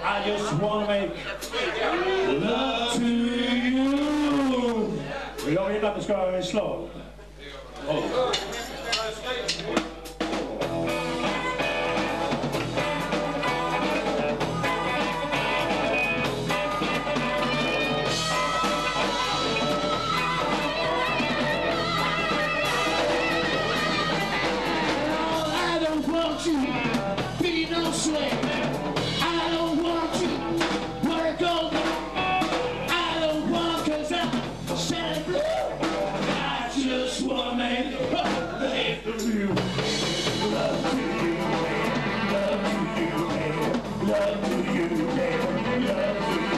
I just want to make love to you. Jag vill att det ska vara en slag. Be no sweat. I don't want you work all day. I don't want, cause I'm sad blue. I just wanna make love to you. Love to you, love to you, love to you, love to you.